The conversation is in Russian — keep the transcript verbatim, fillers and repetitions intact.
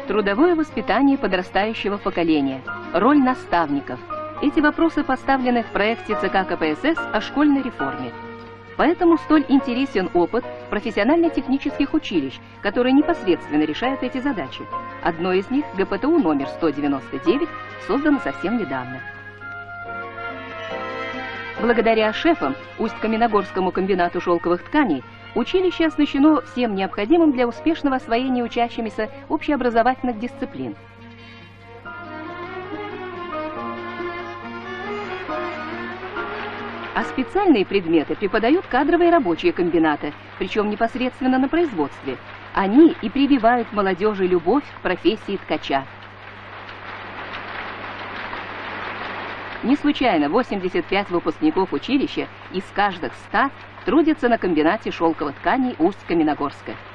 Трудовое воспитание подрастающего поколения. Роль наставников. Эти вопросы поставлены в проекте ЦК КПСС о школьной реформе. Поэтому столь интересен опыт профессионально-технических училищ, которые непосредственно решают эти задачи. Одно из них, ГПТУ номер сто девяносто девять, создано совсем недавно. Благодаря шефам Усть-Каменогорскому комбинату шелковых тканей училище оснащено всем необходимым для успешного освоения учащимися общеобразовательных дисциплин. А специальные предметы преподают кадровые рабочие комбината, причем непосредственно на производстве. Они и прививают молодежи любовь к профессии ткача. Не случайно восемьдесят пять выпускников училища из каждых ста трудятся на комбинате шелковых тканей Усть-Каменогорска.